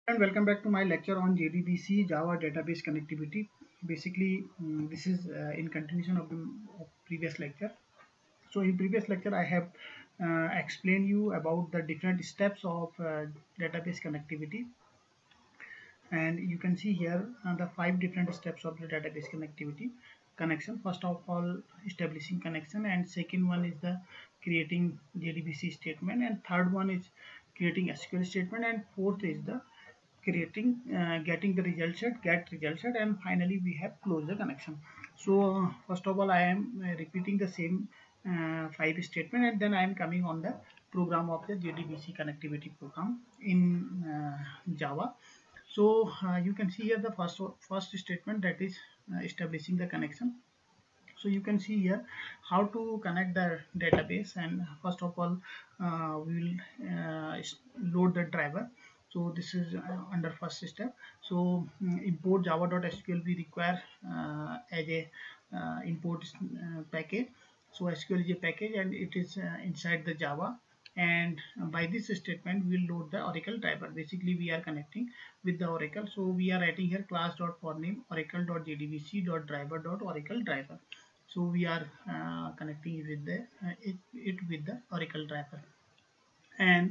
And welcome back to my lecture on JDBC Java database connectivity. Basically, this is in continuation of the previous lecture. So in previous lecture, I have explained you about the different steps of database connectivity, and you can see here the 5 different steps of the database connectivity connection. First of all, establishing connection, and second one is the creating JDBC statement, and third one is creating SQL statement, and fourth is the creating getting the result set, get result set, and finally we have closed the connection. So first of all, I am repeating the same 5 statement, and then I am coming on the program of the JDBC connectivity program in Java. So you can see here the first statement, that is establishing the connection. So you can see here how to connect the database, and first of all we will load the driver. So this is under first step. So import java.sql we require as a import package. So SQL is a package and it is inside the Java, and by this statement we will load the Oracle driver. Basically we are connecting with the Oracle. So we are writing here class.forName oracle.jdbc.driver.oracle driver. So we are connecting with the it with the Oracle driver, and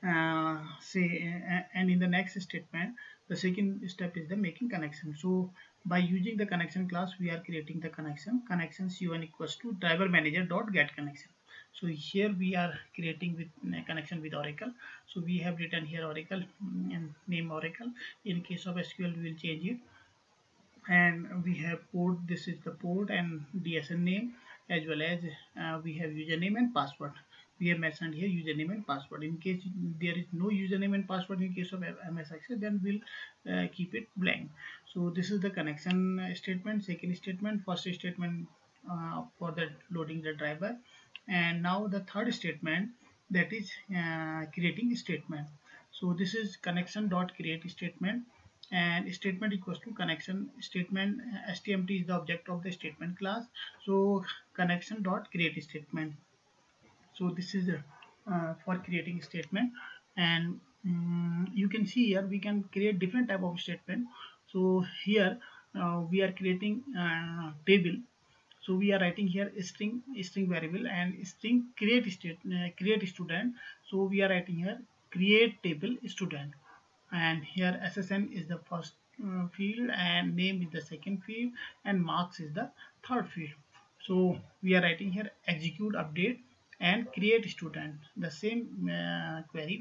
and in the next statement the second step is the making connection. So by using the connection class we are creating the connection c1 equals to driver manager dot get connection. So here we are creating with connection with Oracle. So we have written here Oracle and name Oracle. In case of SQL we will change it, and we have port, this is the port and DSN name, as well as we have username and password. We have mentioned here username and password. In case there is no username and password in case of MS Access, then we'll keep it blank. So this is the connection statement, second statement, first statement for the loading the driver, and now the third statement, that is creating statement. So this is connection dot create statement, and statement equals to connection statement. STMT is the object of the statement class. So connection dot create statement. So this is for creating statement, and you can see here we can create different type of statement. So here we are creating table. So we are writing here string variable and string create student. So we are writing here create table student, and here SSN is the first field, and name is the second field, and marks is the third field. So we are writing here execute update and create student, the same query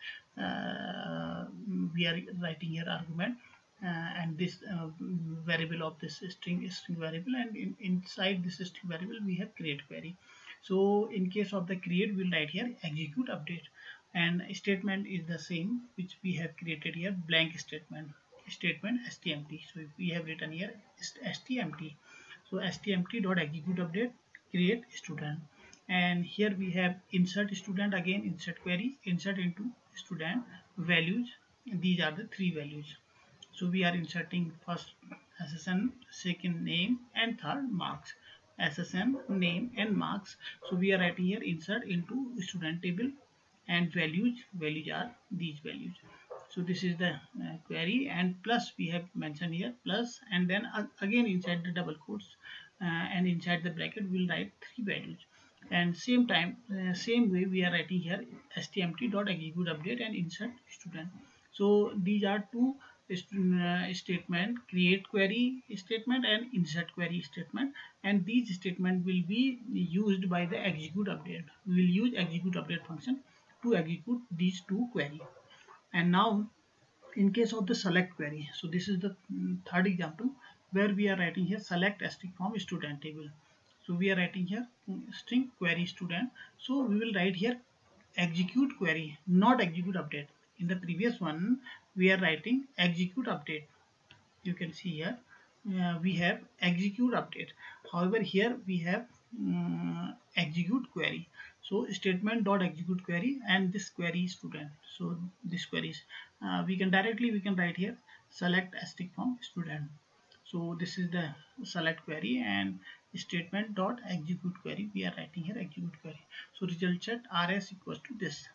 we are writing here argument, and this variable of this string variable, and inside this string variable we have create query. So in case of the create, we'll write here execute update, and statement is the same which we have created here, blank statement stmt. So if we have written here stmt, so stmt dot execute update create student, and here we have insert student, again insert query, insert into student values. These are the 3 values. So we are inserting first SSN, second name, and third marks. SSN, name, and marks. So we are writing here insert into student table, and values are these values. So this is the query, and plus we have mentioned here plus, and then again inside the double quotes and inside the bracket we'll write 3 values. And same way we are writing here stmt dot execute update and insert student. So these are two statement, create query statement and insert query statement, and these statement will be used by the execute update. We will use execute update function to execute these two query. And now in case of the select query, so this is the third example where we are writing here select string from student table. So we are writing here string query student. So we will write here execute query, not execute update. In the previous one we are writing execute update. You can see here we have execute update. However, here we have execute query. So statement dot execute query and this query student. So this queries we can write here select string from student. So this is the select query, and statement dot execute query we are writing here execute query. So result set rs equals to this.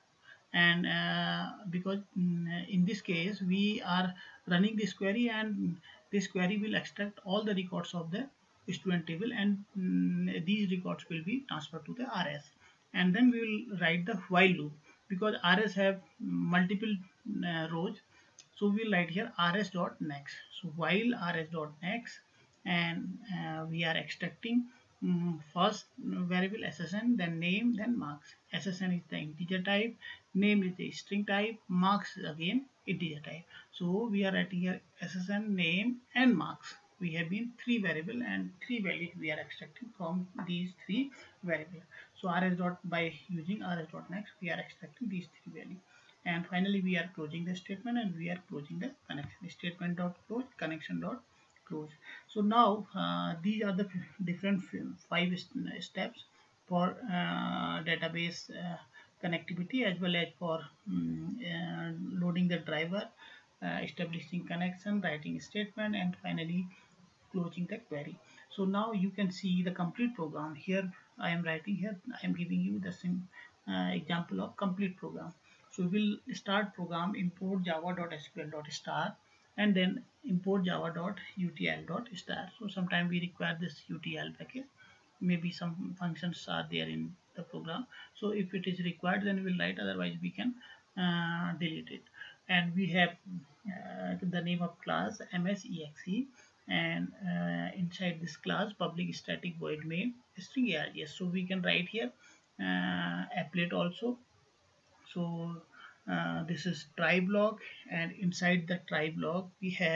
and because in this case we are running this query, and this query will extract all the records of the student table, and these records will be transferred to the RS. And then we will write the while loop, because RS have multiple rows. So we'll write here rs dot next. So while rs dot next, and we are extracting first variable ssn, then name, then marks. Ssn is the integer type, name is the string type, marks is again integer type. So we are writing here ssn, name, and marks. We have been three variable and three values we are extracting from these three variables. So rs dot, by using rs dot next, we are extracting these three values. And finally we are closing the statement, and we are closing the connection. Statement dot close, connection dot close. So now these are the different five steps for database connectivity, as well as for loading the driver, establishing connection, writing statement, and finally closing the query. So now you can see the complete program here. I am writing here, I am giving you the same example of complete program. So we'll start program import java.sql.star, and then import java.utl.star. So sometimes we require this utl package, maybe some functions are there in the program. So if it is required, then we'll write, otherwise we can delete it. And we have the name of class msexe, and inside this class public static void main string args. So we can write here applet also. So this is try block, and inside the try block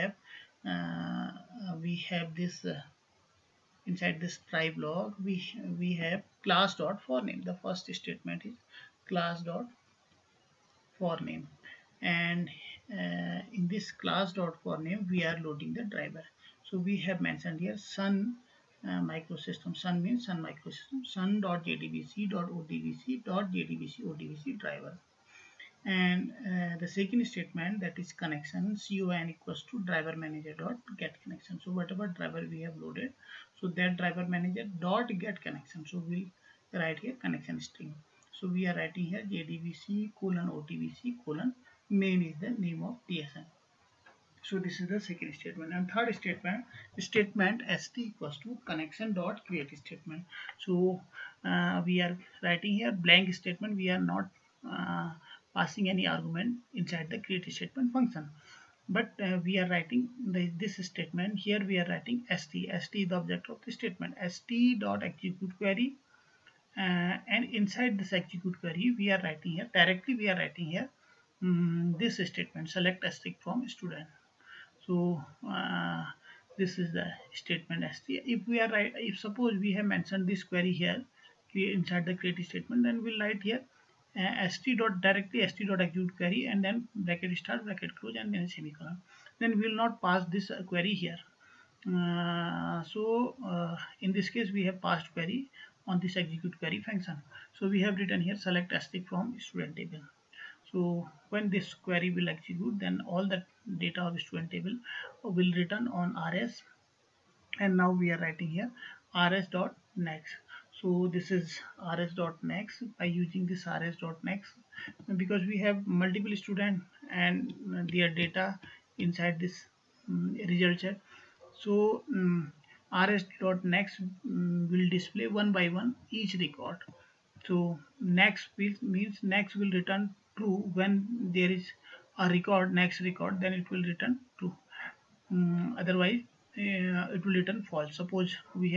we have this inside this try block we have class dot for name. The first statement is class dot for name, and in this class dot for name we are loading the driver. So we have mentioned here sun microsystem. Sun means sun microsystem. Sun dot jdbc dot odbc dot jdbc odbc driver. And the second statement, that is connection, con equals to driver manager dot get connection. So whatever driver we have loaded, so that driver manager dot get connection. So we write here connection string. So we are writing here jdbc colon otbc colon main is the name of tsn. So this is the second statement. And third statement, statement st equals to connection dot create statement. So we are writing here blank statement. We are not passing any argument inside the create statement function, but we are writing this statement here. We are writing st is the object of the statement. St dot execute query, and inside this execute query we are writing here directly, we are writing here this statement, select asterisk from student. So this is the statement st. If we are right, if suppose we have mentioned this query here inside the create statement, then we'll write here st dot directly st dot execute query, and then bracket start, bracket close, and then semicolon. Then we will not pass this query here. In this case we have passed query on this execute query function. So we have written here select asterisk from student table. So when this query will execute, then all the data of student table will return on rs. And now we are writing here rs dot next. So this is rs dot next. By using this rs dot next, because we have multiple students and their data inside this result set. So rs dot next will display one by one each record. So next means next will return true when there is a record, next record, then it will return true. Otherwise it will return false. Suppose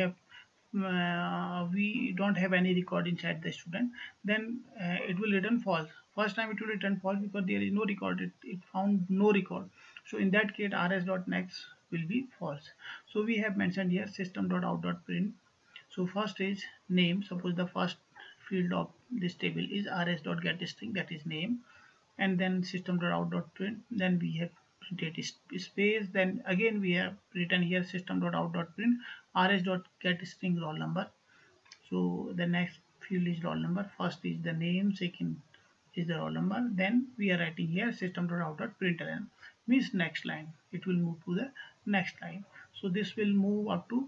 we don't have any record inside the student, then it will return false. First time it will return false because there is no record, it found no record. So in that case rs.next will be false. So we have mentioned here system.out.print. So first is name. Suppose the first field of this table is rs.getString, that is name, and then system.out.print. Then we have printed space. Then again we have written here system.out.print rs.getString roll number. So the next field is roll number. First is the name, second is the roll number. Then we are writing here system.out.println, means next line. It will move to the next line. So this will move up to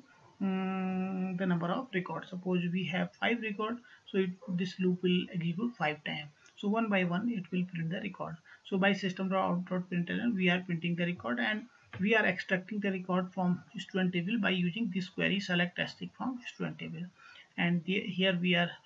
the number of records. Suppose we have 5 records, so this loop will execute 5 times. So one by one it will print the record. So by system.out.println we are printing the record, and we are extracting the record from student table by using this query select asterisk from student table. And here we are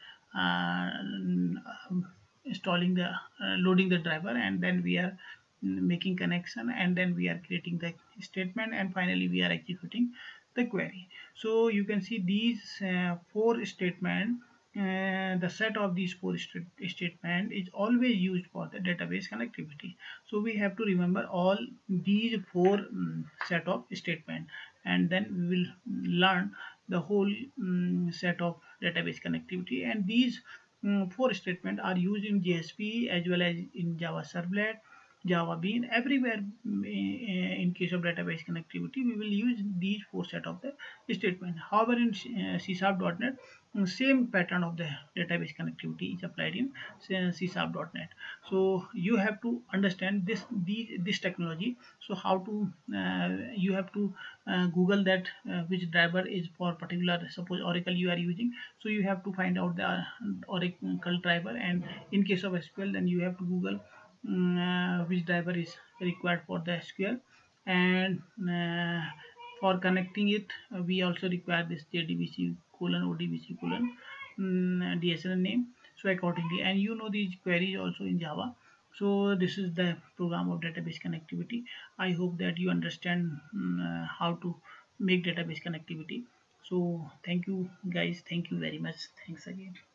installing the loading the driver, and then we are making connection, and then we are creating the statement, and finally we are executing the query. So you can see these four statement, the set of these four statement is always used for the database connectivity. So we have to remember all these four set of statement, and then we will learn the whole set of database connectivity. And these four statement are used in JSP as well as in Java Servlet, Java Bean, everywhere. In case of database connectivity, we will use these four set of the statement. However, in C#.NET, same pattern of the database connectivity is applied in C#.NET. So you have to understand this technology. So how to you have to Google that which driver is for particular, suppose Oracle you are using, so you have to find out the Oracle driver, and in case of SQL then you have to Google which driver is required for the SQL. And for connecting it, we also require this JDBC colon ODBC colon DSL name. So accordingly, and you know these queries also in Java. So this is the program of database connectivity. I hope that you understand how to make database connectivity. So thank you guys, thank you very much, thanks again.